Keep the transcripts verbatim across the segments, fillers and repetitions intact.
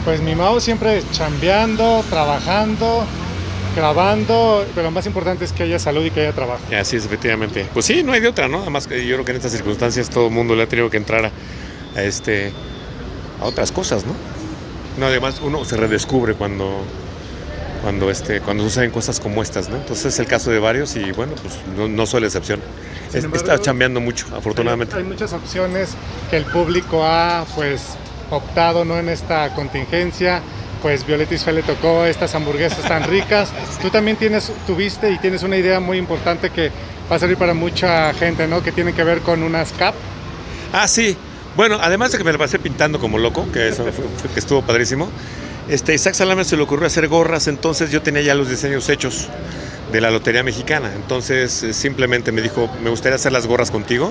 Pues mi Mau siempre chambeando, trabajando, grabando, pero lo más importante es que haya salud y que haya trabajo. Así es, efectivamente. Pues sí, no hay de otra, ¿no? Además, yo creo que en estas circunstancias todo el mundo le ha tenido que entrar a, a, este, a otras cosas, ¿no? No, además uno se redescubre cuando, cuando, este, cuando suceden cosas como estas, ¿no? Entonces es el caso de varios y bueno, pues no, no soy la excepción. Es, embargo, está chambeando mucho, afortunadamente. Hay, hay muchas opciones que el público ha, pues, optado, ¿no? En esta contingencia. Pues Violeta Isfel le tocó estas hamburguesas tan ricas. Tú también tienes, tuviste y tienes una idea muy importante que va a servir para mucha gente, ¿no? Que tiene que ver con unas cap. Ah, sí. Bueno, además de que me la pasé pintando como loco, que eso fue, que estuvo padrísimo, este, Isaac Salame se le ocurrió hacer gorras, entonces yo tenía ya los diseños hechos de la Lotería Mexicana. Entonces eh, simplemente me dijo, me gustaría hacer las gorras contigo.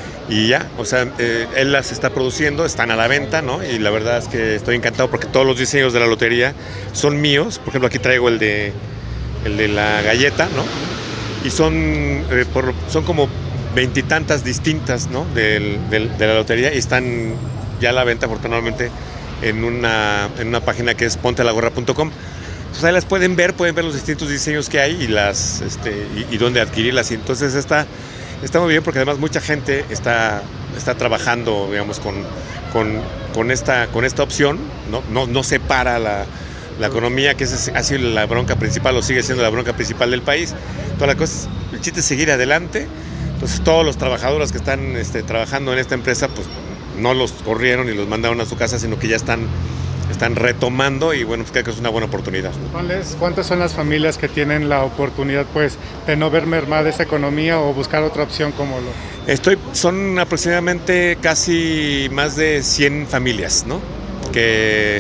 Y ya, o sea, eh, él las está produciendo, están a la venta, ¿no? Y la verdad es que estoy encantado porque todos los diseños de la lotería son míos. Por ejemplo, aquí traigo el de, el de la galleta, ¿no? Y son, eh, por, son como veintitantas distintas, ¿no? Del, del, de la lotería y están ya a la venta, afortunadamente, en una, en una página que es ponte la gorra punto com. Entonces ahí las pueden ver, pueden ver los distintos diseños que hay y, las, este, y, y dónde adquirirlas. Y entonces esta... Está muy bien porque además mucha gente está, está trabajando, digamos, con, con, con, esta, con esta opción, ¿no? No, no se para la, la economía, que es, ha sido la bronca principal o sigue siendo la bronca principal del país. Toda la cosa, el chiste es seguir adelante. Entonces todos los trabajadores que están este, trabajando en esta empresa, pues no los corrieron y los mandaron a su casa, sino que ya están... están retomando y bueno, pues creo que es una buena oportunidad, ¿no? ¿Cuántas son las familias que tienen la oportunidad, pues, de no ver mermada esa economía o buscar otra opción como lo...? Estoy, son aproximadamente casi más de cien familias, ¿no? Que,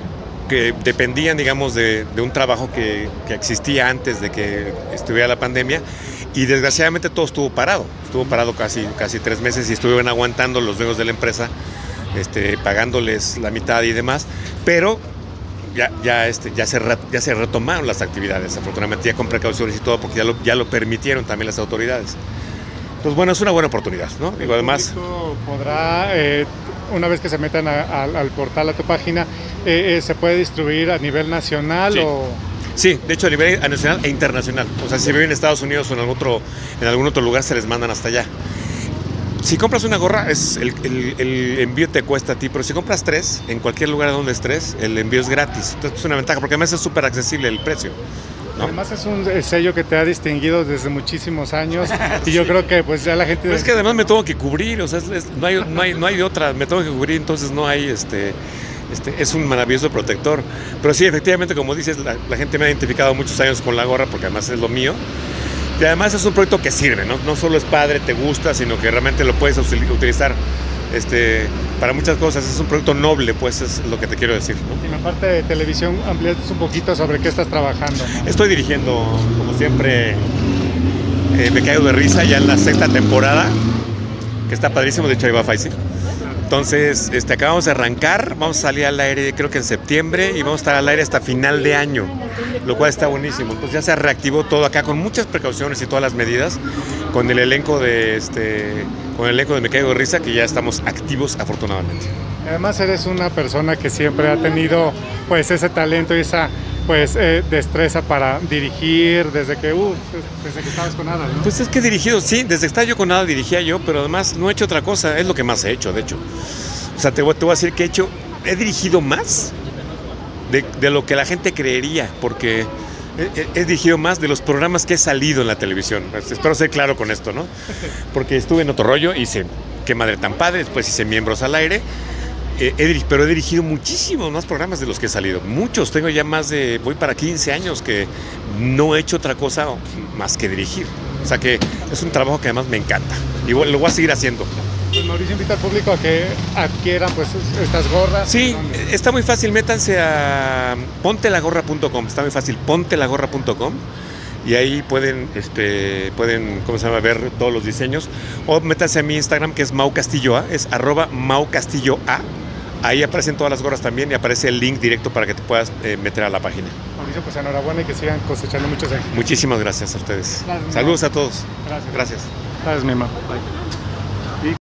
que dependían, digamos, de, de un trabajo que, que existía antes de que estuviera la pandemia y desgraciadamente todo estuvo parado, estuvo parado casi, casi tres meses y estuvieron aguantando los dueños de la empresa, Este, pagándoles la mitad y demás, pero ya, ya, este, ya, se, ya se retomaron las actividades, afortunadamente ya con precauciones y todo, porque ya lo, ya lo permitieron también las autoridades. Entonces, bueno, es una buena oportunidad, ¿no? Digo, además... podrá, eh, una vez que se metan a, a, al portal, a tu página, eh, eh, ¿se puede distribuir a nivel nacional sí. o...? Sí, de hecho a nivel nacional e internacional. O sea, si viven en Estados Unidos o en algún otro, en algún otro lugar, se les mandan hasta allá. Si compras una gorra, es el, el, el envío te cuesta a ti, pero si compras tres, en cualquier lugar donde estés, el envío es gratis. Entonces es una ventaja, porque además es súper accesible el precio, ¿no? Además es un sello que te ha distinguido desde muchísimos años y yo sí. creo que pues ya la gente... Pero es que además me tengo que cubrir, o sea, es, es, no, hay, no, hay, no hay de otra, me tengo que cubrir, entonces no hay, este, este, es un maravilloso protector. Pero sí, efectivamente, como dices, la, la gente me ha identificado muchos años con la gorra, porque además es lo mío. Y además es un proyecto que sirve, ¿no? No solo es padre, te gusta, sino que realmente lo puedes utilizar este, para muchas cosas. Es un proyecto noble, pues es lo que te quiero decir, ¿no? Y en la parte de televisión, amplíanos un poquito sobre qué estás trabajando, ¿no? Estoy dirigiendo, como siempre, eh, Me Caigo de Risa, ya en la sexta temporada, que está padrísimo, de hecho ahí va Faisy. Entonces, este, acabamos de arrancar, vamos a salir al aire creo que en septiembre y vamos a estar al aire hasta final de año, lo cual está buenísimo. Entonces ya se reactivó todo acá con muchas precauciones y todas las medidas, con el elenco de este, con el elenco de Me Caigo de Risa, que ya estamos activos afortunadamente. Además eres una persona que siempre ha tenido pues ese talento y esa pues eh, destreza para dirigir desde que uh, desde que estabas con Ada, ¿no? Pues es que he dirigido, sí, desde que estaba yo con Ada dirigía yo, pero además no he hecho otra cosa, es lo que más he hecho, de hecho. O sea, te voy, te voy a decir que he hecho, he dirigido más de, de lo que la gente creería, porque he, he dirigido más de los programas que he salido en la televisión. Espero ser claro con esto, ¿no? Porque estuve en Otro Rollo, hice Qué Madre Tan Padre, después hice Miembros al Aire. Eh, he, pero he dirigido muchísimos más programas de los que he salido. Muchos, tengo ya más de, voy para quince años que no he hecho otra cosa más que dirigir. O sea que es un trabajo que además me encanta y lo voy a seguir haciendo. Pues Mauricio invita al público a que adquieran pues estas gorras. Sí, está muy fácil, métanse a ponte la gorra punto com, está muy fácil, ponte la gorra punto com. Y ahí pueden, este, pueden, ¿cómo se llama?, ver todos los diseños. O métanse a mi Instagram, que es Mau Castillo A, es arroba Mau Castillo A. Ahí aparecen todas las gorras también y aparece el link directo para que te puedas eh, meter a la página. Mauricio, pues enhorabuena y que sigan cosechando muchos éxitos. Muchísimas gracias a ustedes. Gracias, Saludos a todos. Gracias. Gracias. Gracias, mi mamá. Bye.